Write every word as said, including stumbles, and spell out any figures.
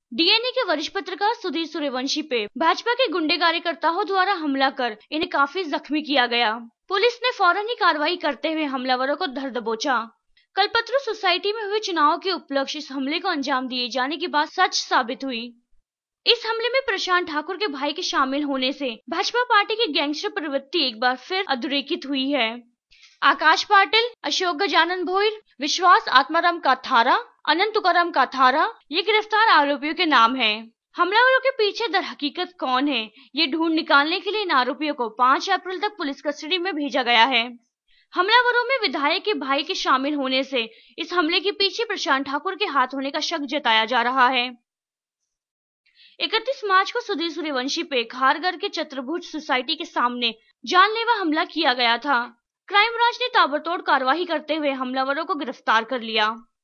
DNA के वरिष्ठ पत्रकार सुधीर सूर्यवंशी पे भाजपा के गुंडे कार्यकर्ताओं द्वारा हमला कर इन्हें काफी जख्मी किया गया। पुलिस ने फौरन ही कार्रवाई करते हुए हमलावरों को धर दबोचा। कल्पतरू सोसाइटी में हुए चुनाव के उपलक्ष्य इस हमले को अंजाम दिए जाने की बात सच साबित हुई। इस हमले में प्रशांत ठाकुर के भाई के शामिल होने से भाजपा पार्टी की गैंगस्टर प्रवृत्ति एक बार फिर अधोरेखित हुई है। आकाश पाटिल, अशोक गजानन भोईर, विश्वास आत्माराम काथारा, अनंत तुकाराम काथारा ये गिरफ्तार आरोपियों के नाम हैं। हमलावरों के पीछे दर हकीकत कौन है, ये ढूंढ निकालने के लिए इन आरोपियों को पाँच अप्रैल तक पुलिस कस्टडी में भेजा गया है। हमलावरों में विधायक के भाई के शामिल होने से इस हमले के पीछे प्रशांत ठाकुर के हाथ होने का शक जताया जा रहा है। इकतीस मार्च को सुधीर सूर्यवंशी पे खारघर के चतुर्भुज सोसाइटी के सामने जानलेवा हमला किया गया था। क्राइम ब्रांच ने ताबड़तोड़ कार्रवाई करते हुए हमलावरों को गिरफ्तार कर लिया।